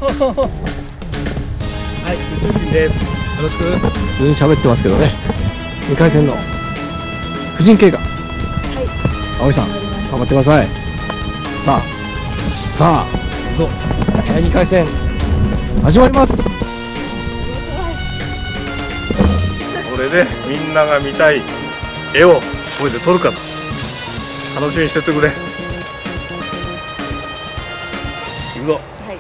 はい、宇宙人です。よろしく。 普通に喋ってますけどね。2回戦の婦人警官。はい。葵さん、頑張ってください。さあ、第2回戦始まります。 これでみんなが見たい絵をこれで撮るかと楽しみにしててくれ。行くぞ。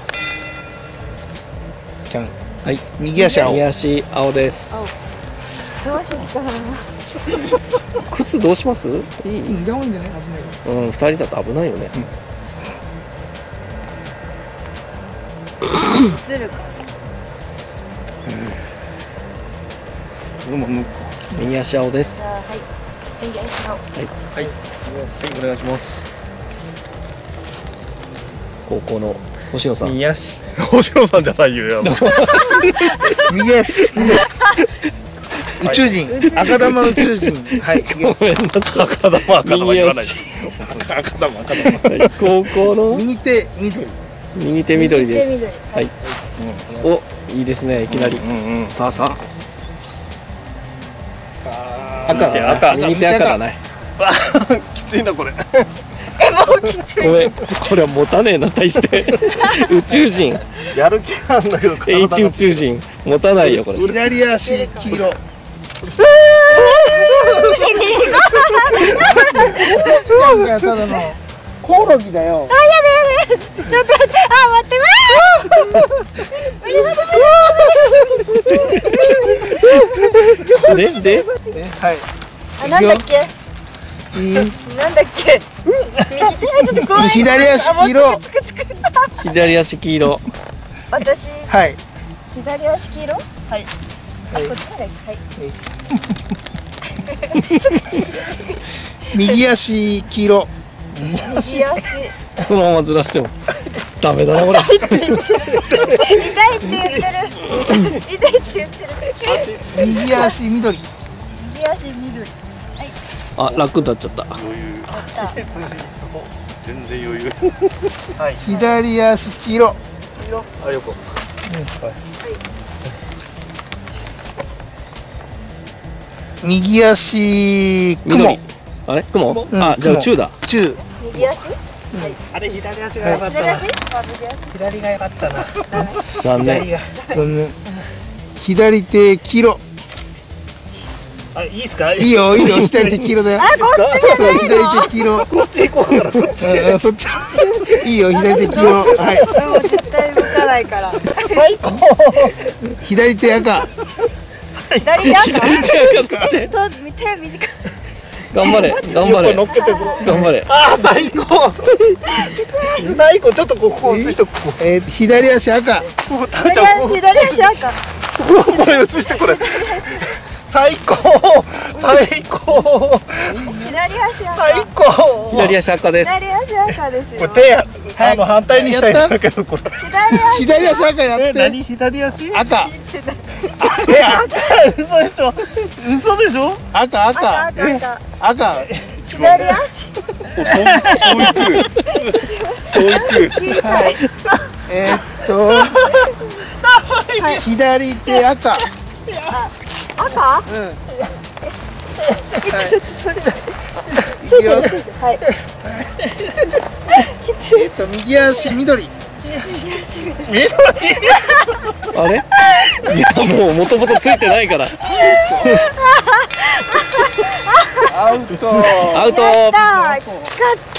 はい、 右足青。 右足青です。 どうしようかな。 靴どうします？ いいんじゃない？危ない。 2人だと危ないよね。 映るか。 右足青です。 はい。右足青。 はい、お願いします。 高校の星野さん。 右足。星野さんじゃないよ。 右足。宇宙人。赤玉宇宙人。はい。 ごめんなさい。 赤玉言わない。赤玉。 高校の右手緑。 右手緑です。はい。お、いいですね。いきなり。さあ。赤。右手赤だね。 きついなこれ。 ごめん、これは持たねえな。対して宇宙人。 やる気なんだけど。 H 宇宙人持たないよこれ。 左足黄色。ただのコオロギだよ。 やだ。ちょっと待って。待ってこれ。で、 はい。 なんだっけ。なんだっけ。 左足黄色。 左足黄色。 私。 はい。 左足黄色。はい。こっちから。はい。 右足黄色。 右足。 そのままずらしてもダメだなこれ。 痛いって言ってる。 右足緑。 右足緑。 あ、楽になっちゃった。 全然余裕。はい。 左足黄色。 あ、横。 右足雲。 あれ雲？あ、じゃあ中だ。 中。 右足？ あれ左足が良かったな。左が良かったな。 残念。 左手黄色。 あ、いいですか？ いいよ。左手黄色だよ。 あ、こっちそう、左手黄色。 こっち行こうからこっち。 そっち。いいよ、左手黄色。はい。 もう絶対動かないから。 最高。 左手赤。 左手赤？ 手短い。 頑張れ。 乗っけてこう。 頑張れ。 あ、最高。最高。ちょっとここ映しとく。 左足赤。 左足赤。 これ映してこれ。最高。 左足赤。 最高。 左足赤です。 左足赤ですよ。 これ手反対にしたいんだけどこれ。 左足赤やって。 何左足？ 赤。 嘘でしょ？ 赤。 左足。 そういく。 はい。左手赤。 赤？はい。 右足緑。 あれ？いやもう元々ついてないから。 アウト。 アウト。 勝った。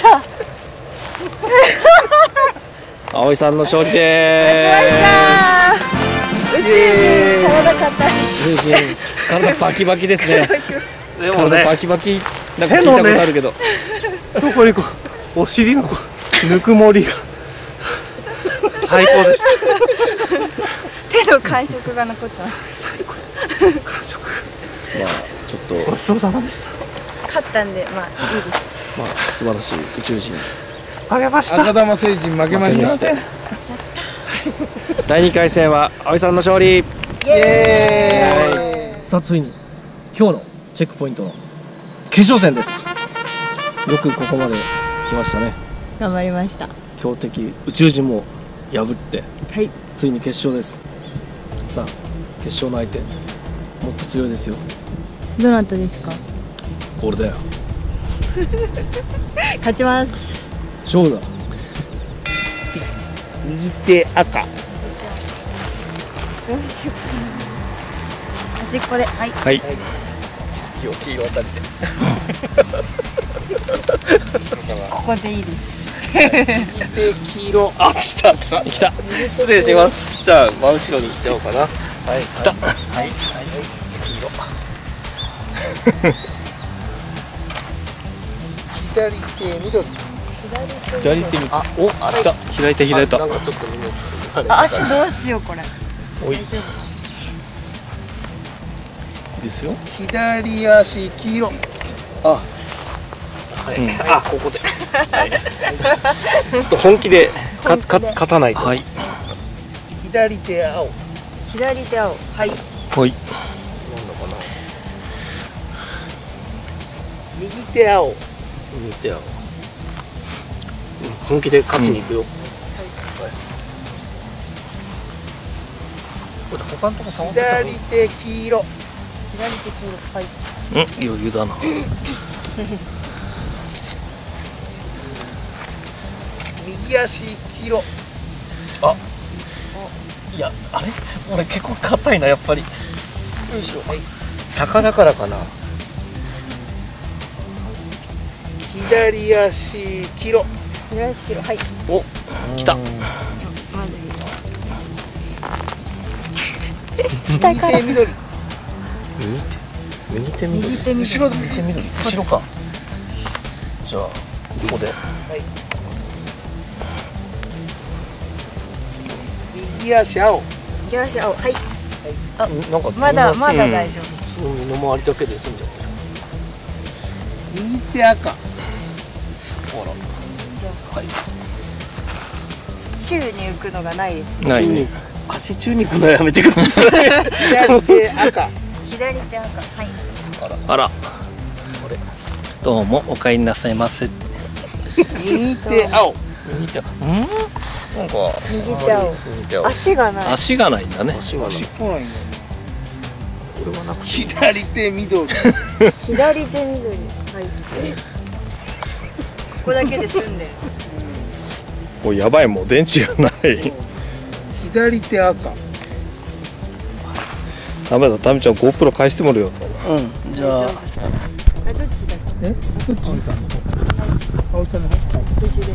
葵さんの勝利でーす。 宇宙人体勝った。 宇宙人体バキバキですね。 でもね、 体バキバキなんか聞いたことあるけど。 そこにこうお尻のぬくもりが最高でした。 手の感触が残った。 最高。感触。 まあちょっとごちそうさまでした。 勝ったんでまあいいです。 まあ素晴らしい宇宙人。 負けました。 赤玉星人負けました。 第2回戦は葵さんの勝利。 イエーイ。 さあついに今日のチェックポイントの決勝戦です。よくここまで来ましたね。 頑張りました。 強敵宇宙人も破ってはい。 ついに決勝です。さあ決勝の相手もっと強いですよ。 どなたですか？ 俺だよ。 勝ちます。 勝負だ。 右手赤。 端っこで、はい。 はい。 黄色当たりで。 ここでいいです。 右手黄色。 あ、来た来た。失礼します。じゃあ真後ろに行っちゃおうかな。はい、来た。 はい。黄色。左手緑。 左手に。あ、お、来た。開いた開いた。 なんかちょっと見えあ、足どうしようこれ。 おい。 大丈夫。 いいですよ。 左足黄色。 あ、はい。あ、ここで。はい。ちょっと本気で勝たないと。はい。 左手青。 左手青。はい。 はい。 なんだかな。右手青。 右手青。本気で勝ちに行くよ。 他のとこ触ってた。左手黄色。 左手黄色。はい。 余裕だな。 右足黄色。 あ、いや、あれ俺結構硬いな、やっぱり。よいしょ。はい。坂だからかな。 左足黄色。 左足黄色。はい。 お、来た。 まずいい。下から。 右手緑。 右手緑。 右手緑。 後ろ右手緑。後ろか。じゃあここで。 はい。右足青。 右足青。はい。 あ、なんかまだ大丈夫。 その身の回りだけで済んじゃってる。 右手赤。 ほら。はい。 宙に浮くのがないです。 ないね。足中に行くのやめてください。 左手赤。 左手赤。はい。 あら。どうもお帰りなさいませ。 右手青。 右手。なんか右手青。足がない。 足がないんだね。足がない。 尻尾ないんだ。 これはなくて。 左手緑。 左手緑。はい。ここだけで済んでる。 もうやばい、もう電池がない。 左手赤。 ダメだ、タミちゃん GoPro 返してもらおうと。 じゃあ。どっちだっけ？ どっち？葵さんの方。葵さんの方。 私で。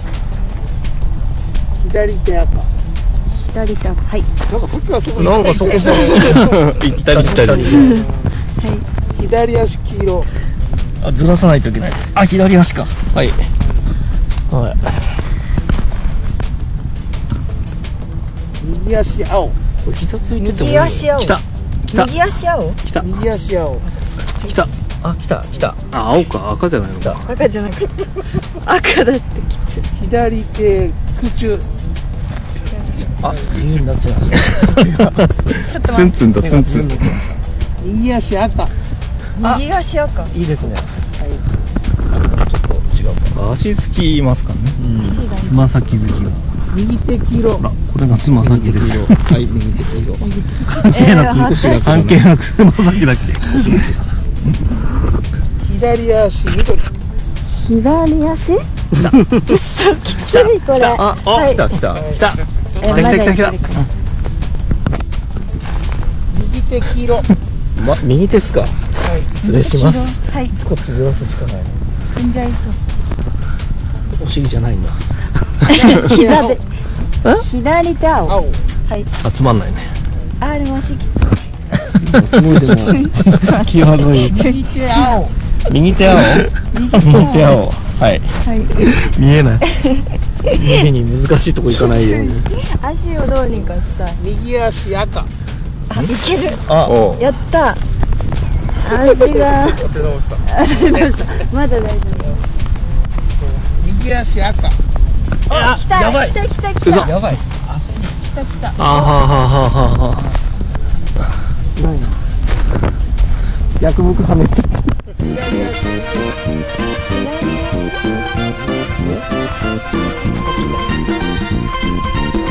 左手赤。 左手赤。はい。 なんかそっちはそこ。 なんかそこさ、行ったり来たり。 はい。 左足黄色。 あ、ずらさないといけない。あ、左足か。はい。はい。 右足青。 膝ついててもいい。 右足青。 来た。 右足青。 来た。 右足青。 来た。あ、来た。来た。あ、青か、赤じゃないのか。 赤じゃなかった。赤だってきつい。 左手空中。 あ、自由になっちゃいました。 ちょっとツ待って。 ンツンだ、ツンツン。 右足赤。 右足赤。 いいですね。はい。ちょっと違うか。足つきますかね。つま先突きが。 右手黄色。 これがつま先です。 はい、右手黄色。 関係なく、関係なくつま先だけ。 左足緑。 左足？嘘、きついこれ。 あ、来た来た来た。 まだいける。 右手黄色。 右手っすか。失礼します。 はい。 こっちずらすしかない。 踏んじゃいそう。 お尻じゃないんだ。 膝で。左手青。 青。 はい。 あ、つまんないね。 あ、でも足きつい。 すごいでも際どい。 右手青。 右手青。右手青。はい。 はい。 見えない。右に難しいとこ行かないように。 足をどうにかしたい。 右足赤。 あ、いける。 あ、 やった。足が。まだ大丈夫。 右足赤。 あ、来た。 やばい。 来た来た来嘘。 た。 やばい。 来た来た。 あははははは。逆向くはめて。 左足。 左足。